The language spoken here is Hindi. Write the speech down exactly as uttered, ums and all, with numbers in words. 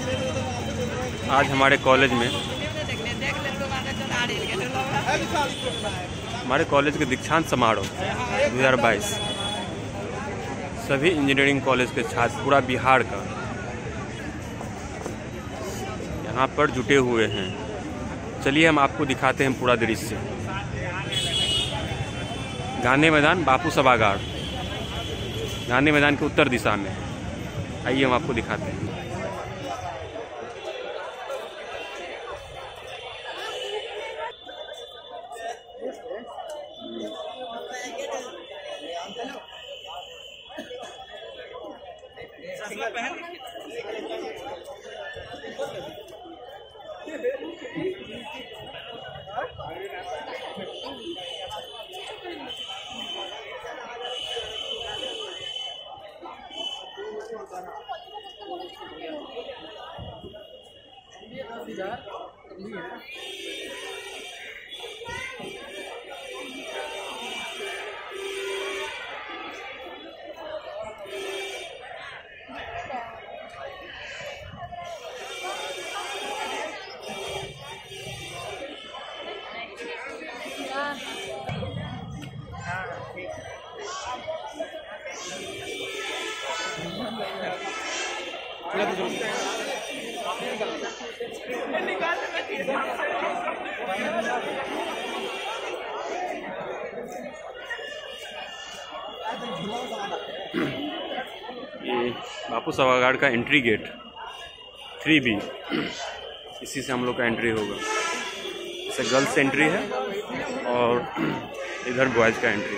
आज हमारे कॉलेज में हमारे कॉलेज के दीक्षांत समारोह दो हज़ार बाईस सभी इंजीनियरिंग कॉलेज के छात्र पूरा बिहार का यहाँ पर जुटे हुए हैं। चलिए हम आपको दिखाते हैं पूरा दृश्य। गांधी मैदान बापू सभागार, गांधी मैदान के उत्तर दिशा में। आइए हम आपको दिखाते हैं। ये बापू सभागार का एंट्री गेट थ्री बी, इसी से हम लोग का एंट्री होगा। इसे गर्ल्स एंट्री है और इधर बॉयज़ का एंट्री।